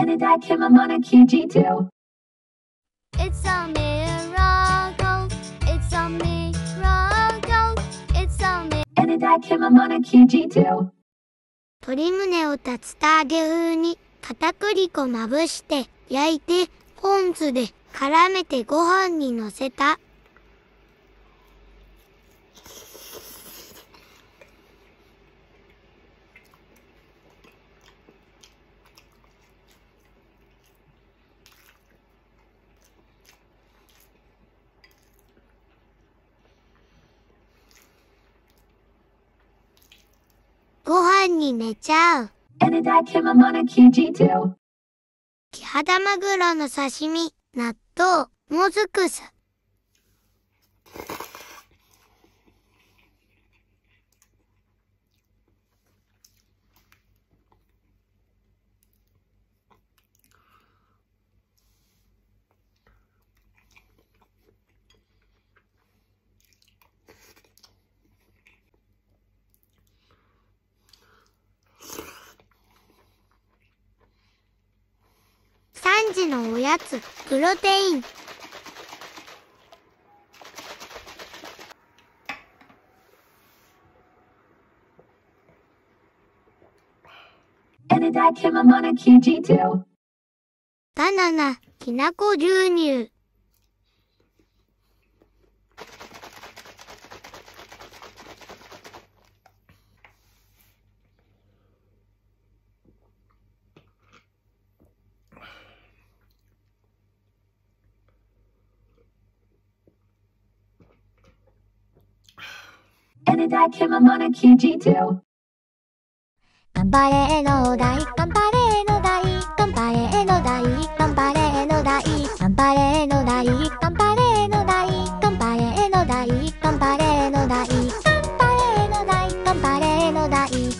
It's a miracle. It's a miracle. It's a miracle. 鶏胸を竜田揚げ風に片栗粉まぶして焼いてポン酢で絡めてご飯にのせた。ご飯に寝ちゃう。キハダマグロの刺身、納豆、もずく酢。3時のおやつ、プロテイン。バナナ、きなこ牛乳。 頑張れの大、頑張れの大、頑張れの大、頑張れの大、頑張れの大、頑張れの大、頑張れの大、頑張れの大、頑張れの大、頑張れの大。